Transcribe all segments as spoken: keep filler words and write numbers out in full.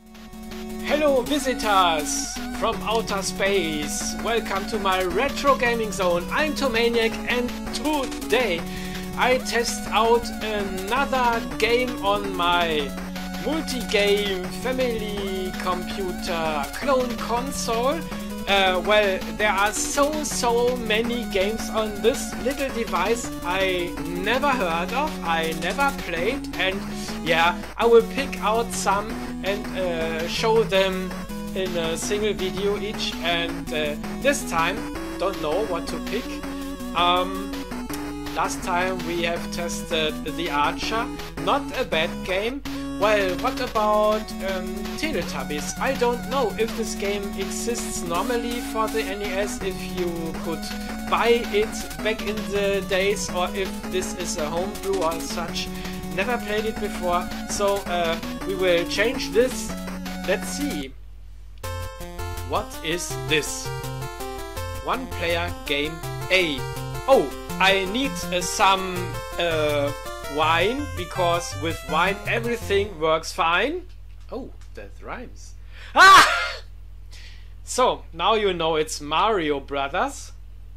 Hello visitors from outer space, welcome to my retro gaming zone. I'm Tomaniac and today I test out another game on my multi-game family computer clone console. Uh, well, there are so so many games on this little device I never heard of, I never played, and yeah, I will pick out some and uh, show them in a single video each, and uh, this time don't know what to pick. Um, last time we have tested The Archer, not a bad game. Well, what about um, Teletubbies? I don't know if this game exists normally for the N E S, if you could buy it back in the days, or if this is a homebrew or such. Never played it before, so uh, we will change this. Let's see. What is this? One player game A. Oh, I need uh, some uh, wine, because with wine everything works fine. Oh, that rhymes. Ah! So, now you know it's Mario Brothers.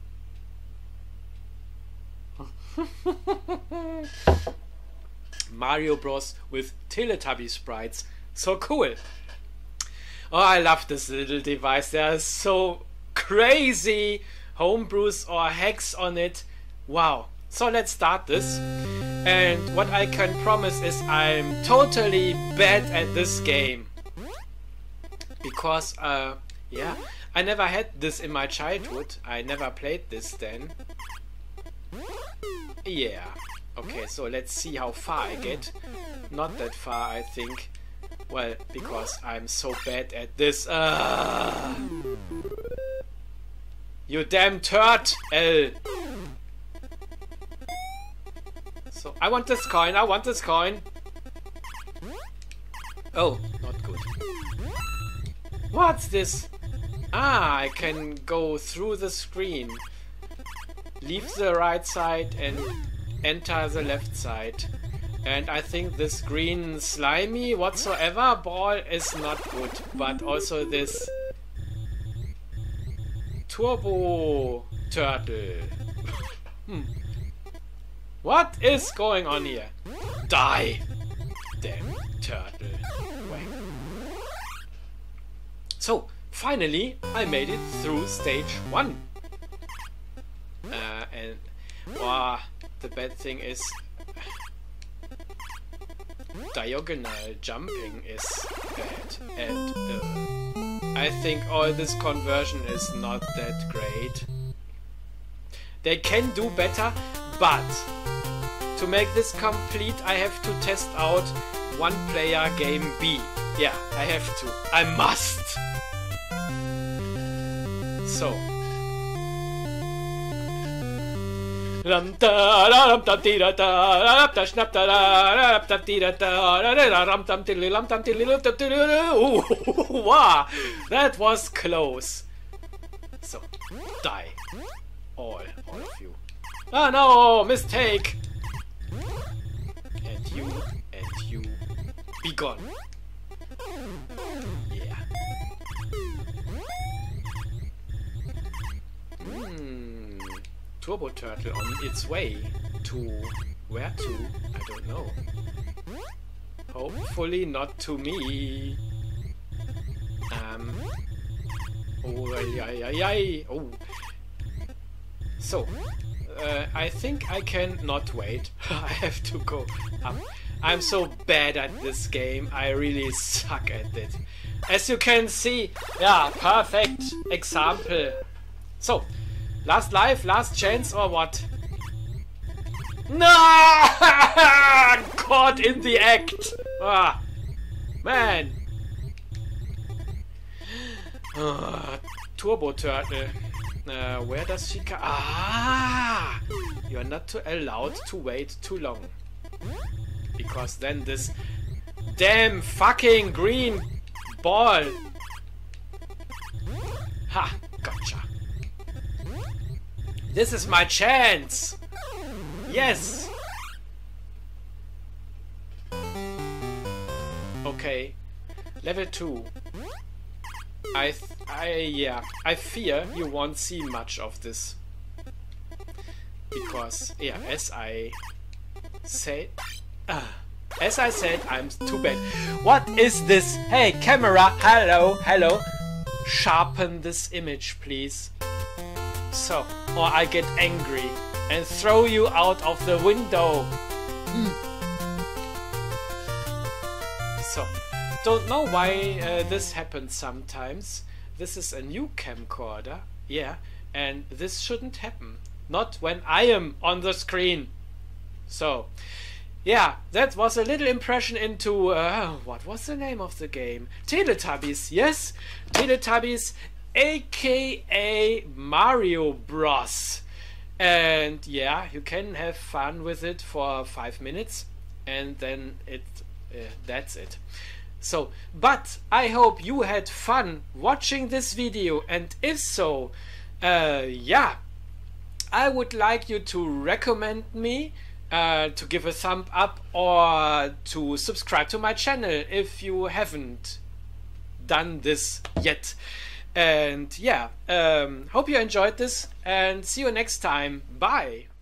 Mario Bros. With Teletubby sprites. So cool. Oh, I love this little device. There are so crazy homebrews or hacks on it. Wow. So let's start this. And what I can promise is I'm totally bad at this game. Because, uh, yeah, I never had this in my childhood. I never played this then. Yeah. Okay, so let's see how far I get. Not that far, I think. Well, because I'm so bad at this. Uh, you damn turd, L. So, I want this coin, I want this coin. Oh, not good. What's this? Ah, I can go through the screen. Leave the right side and enter the left side. And I think this green slimy whatsoever ball is not good. But also this turbo turtle. hmm. What is going on here? Die! Damn turtle. Wait. So, finally, I made it through stage one. Uh, and, wow, the bad thing is diagonal jumping is bad. And uh, I think all this conversion is not that great. They can do better, but to make this complete, I have to test out one player game B. Yeah, I have to. I must. So. Wow, that was close. So, die. All, all of you. Ah no, mistake. And you, and you, be gone. Yeah. Hmm. Turbo Turtle on its way to where to? I don't know. Hopefully not to me. Um. Oh, yeah, yeah, yeah. Oh. So. Uh, I think I can not wait. I have to go up. I'm so bad at this game. I really suck at it. As you can see, yeah, perfect example. So, last life, last chance, or what? No! Caught in the act. Ah, man. Uh, Turbo Turtle. Uh, where does she come? Ah! You are not too allowed to wait too long. Because then this damn fucking green ball. Ha! Gotcha. This is my chance! Yes! Okay. Level two. I, th I, yeah, I fear you won't see much of this. Because, yeah, as I said, uh, as I said, I'm too bad. What is this? Hey, camera, hello, hello. Sharpen this image, please. So, or I get angry and throw you out of the window. Mm. So, don't know why uh, this happens sometimes. This is a new camcorder, yeah, and this shouldn't happen. Not when I am on the screen. So, yeah, that was a little impression into, uh, what was the name of the game? Teletubbies, yes, Teletubbies, aka Mario Bros. And yeah, you can have fun with it for five minutes and then it uh, that's it. So, but I hope you had fun watching this video, and if so, uh, yeah, I would like you to recommend me, uh, to give a thumb up, or to subscribe to my channel if you haven't done this yet. And yeah, um, hope you enjoyed this, and see you next time. Bye!